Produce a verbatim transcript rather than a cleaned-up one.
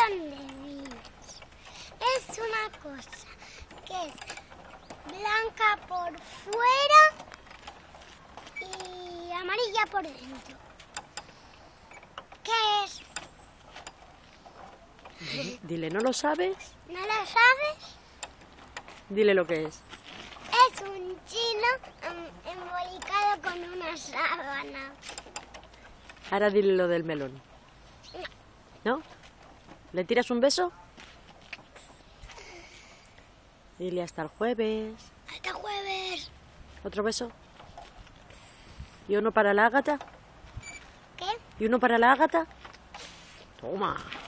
melón de Dios. Es una cosa que es blanca por fuera y amarilla por dentro. ¿Qué es? Dile, ¿no lo sabes? ¿No lo sabes? Dile lo que es. Es un chino em, embolicado con una sábana. Ahora dile lo del melón. ¿No? ¿Le tiras un beso? Dile hasta el jueves. Hasta jueves. ¿Otro beso? ¿Y uno para la Ágata? ¿Qué? ¿Y uno para la Ágata? Toma.